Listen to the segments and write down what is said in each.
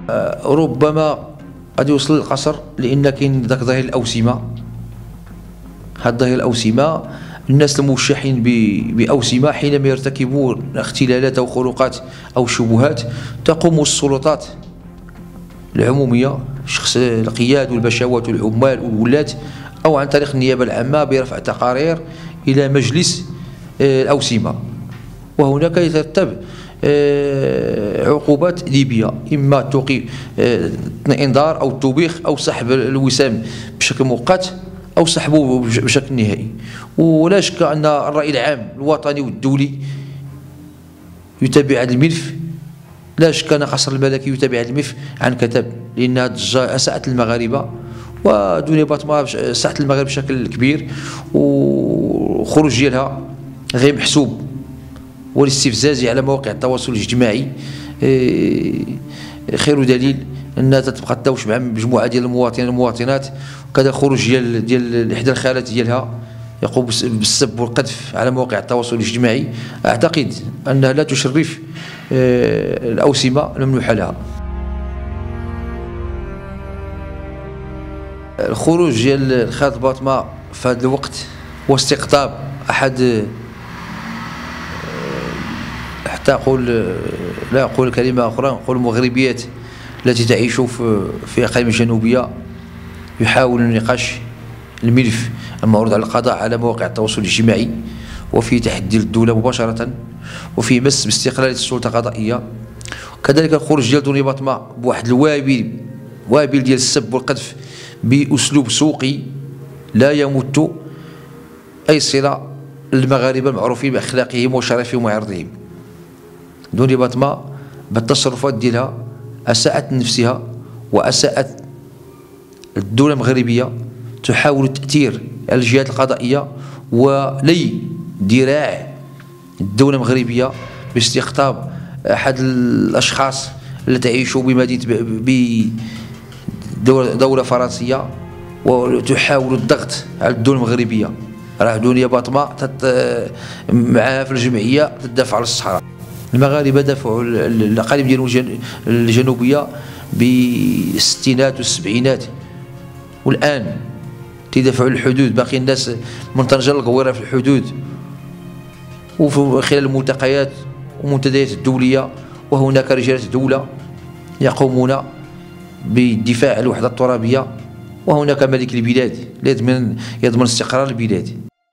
ربما قد يوصل للقصر، لان كاين ذاك ظهير الاوسمه. هاد ظهير الاوسمه الناس الموشحين باوسمه حينما يرتكبون اختلالات او خروقات او شبهات تقوم السلطات العموميه، شخص القياد والبشوات والعمال والولاة، او عن طريق النيابه العامه برفع تقارير الى مجلس الاوسمه، وهناك يترتب عقوبات ليبيه، اما توقيف انذار او التوبيخ او سحب الوسام بشكل مؤقت او سحبه بشكل نهائي. ولا شك ان الراي العام الوطني والدولي يتابع هذا الملف، لا شك ان قصر الملكي يتابع هذا الملف عن كثب، لانها اساءت المغاربه ودنيا باطمه ساءت المغرب بشكل كبير، وخروج ديالها غير محسوب والاستفزاز على مواقع التواصل الاجتماعي خير دليل انها تتبقى تداوش مع مجموعه ديال المواطنين والمواطنات، وكذا خروج ديال احدى الخالات ديالها يقوم بالسب والقذف على مواقع التواصل الاجتماعي. اعتقد انها لا تشرف الاوسمه الممنوحه لها. الخروج ديال الخالة باطمة في هذا الوقت واستقطاب احد، حتى اقول لا اقول كلمه اخرى، نقول المغربيات التي تعيش في اقاليم الجنوبيه، يحاول نقاش الملف المعروض على القضاء على مواقع التواصل الاجتماعي، وفي تحدي الدوله مباشره، وفي مس باستقلاليه السلطه القضائيه. كذلك الخروج ديال دنيا باطمة بواحد الوابل ديال السب والقذف باسلوب سوقي لا يمت اي صله للمغاربه المعروفين باخلاقهم وشرفهم وعرضهم. دنيا باطمة بالتصرفات ديالها اساءت نفسها واساءت الدوله المغربيه، تحاول التاثير على الجهات القضائيه ولي ذراع الدوله المغربيه باستقطاب احد الاشخاص التي تعيش بمدينه بدوله فرنسيه، وتحاول الضغط على الدوله المغربيه. راه دنيا باطمة معها في الجمعيه تدافع على الصحراء. المغاربه دافعوا الاقاليم ديالهم الجنوبيه بالستينات والسبعينات، والان تدافعوا الحدود. باقي الناس من طنجه للقويره في الحدود وفي خلال الملتقيات والمنتديات الدوليه، وهناك رجال دوله يقومون بالدفاع عن الوحده الترابيه، وهناك ملك البلاد يضمن استقرار البلاد.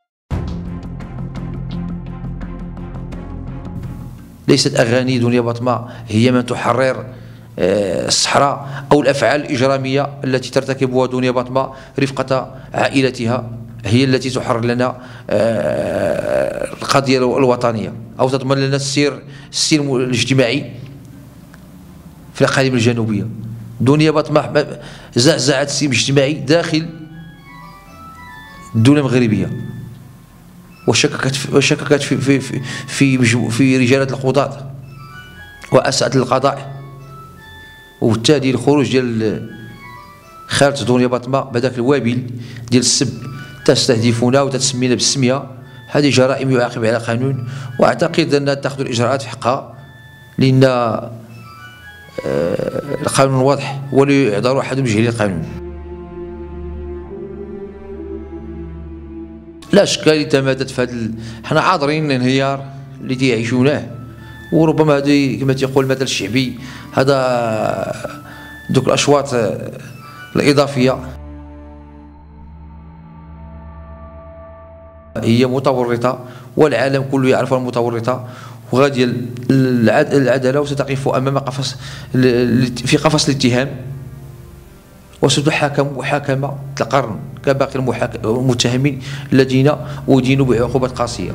ليست اغاني دنيا باطمة هي من تحرر الصحراء او الافعال الاجراميه التي ترتكبها دنيا باطمة رفقه عائلتها هي التي تحرر لنا القضيه الوطنيه، او تضمن لنا السلم الاجتماعي في الاقاليم الجنوبيه. دنيا باطمة زعزعت السلم الاجتماعي داخل الدوله المغربيه، وشككت في رجالة القضاة واساءت للقضاء، وبالتالي الخروج ديال خالة دنيا باطمة بهذاك الوابل ديال السب تستهدفنا وتسمينا بالسميه، هذه جرائم يعاقب عليها قانون، واعتقد انها تاخذ الاجراءات في حقها، لان القانون واضح ولا يعذر احد بجهل القانون. لا شك اللي تمادت في هذا حنا عاذرين الانهيار اللي تيعيشوناه، وربما هذه كما تيقول المثل الشعبي، هذا دوك الاشواط الاضافيه هي متورطه، والعالم كله يعرف المتورطه، وغادي العداله وستقف امام في قفص الاتهام، وستحاكم محاكمه القرن كباقي المتهمين الذين أدينوا بعقوبات قاسيه.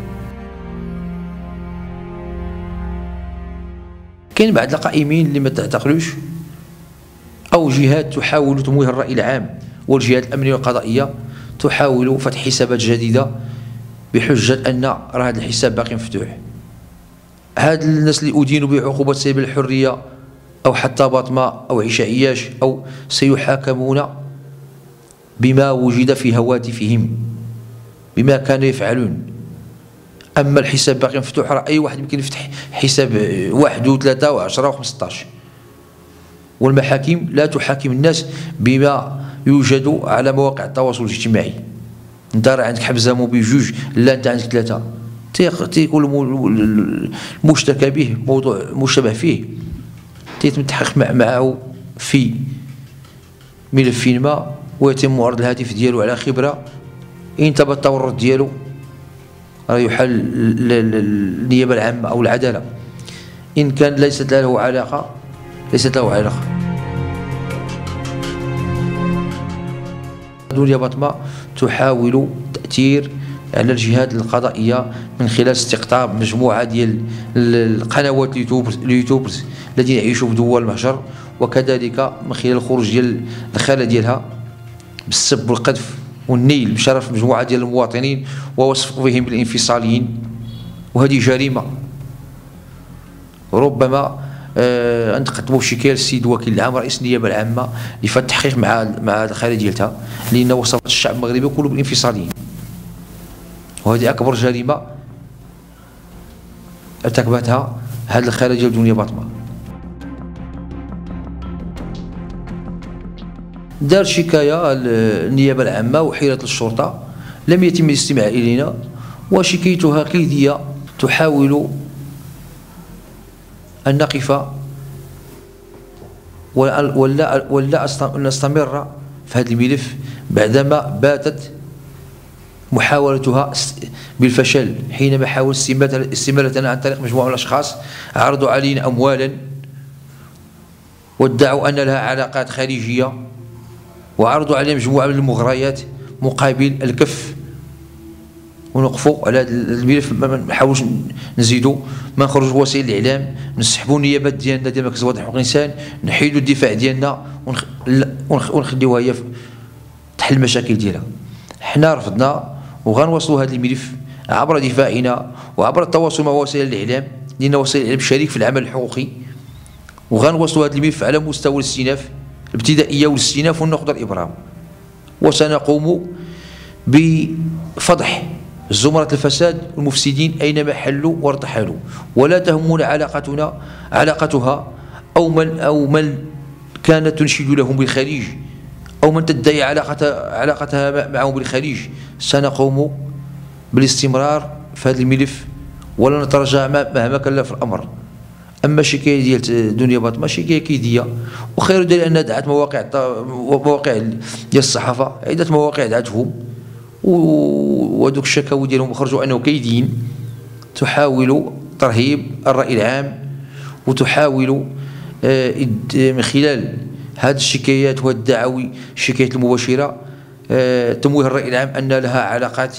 كاين بعض القائمين اللي ما تعتقلوش، او جهات تحاول تمويه الراي العام والجهات الامنيه والقضائيه تحاول فتح حسابات جديده بحجه ان راه هذا الحساب باقي مفتوح. هاد الناس اللي أدينوا بعقوبات سلب الحريه او حتى باطمة او عيشة عياش او سيحاكمون بما وجد في هواتفهم، بما كانوا يفعلون. اما الحساب باقي مفتوح، راه اي واحد يمكن يفتح حساب 1 و3 و10 و15. والمحاكم لا تحاكم الناس بما يوجد على مواقع التواصل الاجتماعي. انت راه عندك حبزه موبيل جوج، لا انت عندك ثلاثه، تيكون المشتكى به موضوع مشتبه فيه تيتم التحقيق معه في ملف ما، ويتم عرض الهاتف ديالو على خبره. ان ثبت التورط ديالو راه يحل النيابه العامه او العداله. ان كان ليست له علاقه دنيا باطمة تحاول التأثير على الجهات القضائية من خلال استقطاب مجموعة ديال القنوات اليوتيوبرز الذين يعيشوا في دول المهجر، وكذلك من خلال الخروج ديال الخالة ديالها بالسب والقذف والنيل بشرف مجموعة ديال المواطنين ووصفهم بالانفصاليين. وهذه جريمة. ربما نقدموا شكاية للسيد وكيل العام رئيس النيابة العامة لفت التحقيق مع الخالة ديالتها، لأنه وصفت الشعب المغربي كله بالانفصاليين، وهذه أكبر جريمة ارتكبتها هذه الخالة ديال دنيا باطمة. دار شكاية النيابة العامة وحيلة الشرطة، لم يتم الاستماع إلينا، وشكايتها كيدية تحاول أن نقف ولا نستمر في هذا الملف بعدما باتت محاولتها بالفشل، حينما حاول استمالتنا عن طريق مجموعة من الأشخاص عرضوا علينا أموالا وادعوا أن لها علاقات خارجية، وعرضوا علينا مجموعة من المغريات مقابل الكف. ونوقفوا على هذا الملف، ما نحاولوش نزيدوا، ما نخرجوا وسائل الاعلام، نسحبوا النيابات ديالنا ديال مركز وضع حقوق الانسان، نحيدوا الدفاع ديالنا ونخليوها هي تحل المشاكل ديالها. حنا رفضنا وغنواصلوا هذا الملف عبر دفاعنا وعبر التواصل مع وسائل الاعلام، لان وسائل الاعلام شريك في العمل الحقوقي، وغنواصلوا هذا الملف على مستوى الاستئناف الابتدائيه والاستئناف والنقض الابرام. وسنقوم بفضح زمرة الفساد والمفسدين أينما حلوا وارتحلوا، ولا تهمنا علاقتها أو من كانت تنشد لهم بالخليج، أو من تدعي علاقتها معهم بالخليج. سنقوم بالاستمرار في هذا الملف ولا نتراجع مهما كلف الأمر. أما الشكاية ديال دنيا باطمة شكاية كيدية، وخير دليل أنها دعت مواقع ديال الصحافة، عدة مواقع دعتهم، ودوك الشكاوي ديالهم خرجوا انه كيدين تحاول ترهيب الرأي العام، وتحاول من خلال هذه الشكايات والدعاوي الشكايات المباشرة تمويه الرأي العام أن لها علاقات،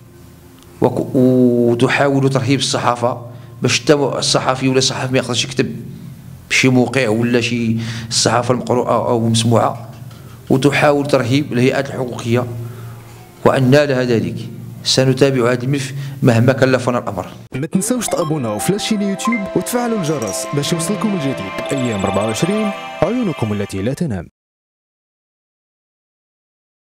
وتحاول ترهيب الصحافة باش الصحفي ولا الصحفي ما يقدرش يكتب بشي موقع ولا شي الصحافة المقروءة أو مسموعة، وتحاول ترهيب الهيئات الحقوقية وأن لها ذلك. سنتابع هذا الملف مهما كلفنا الأمر. ما تنسوش تابوناو في لاشين يوتيوب وتفعلوا الجرس باش يوصلكم الجديد. أيام 24 عيونكم التي لا تنام.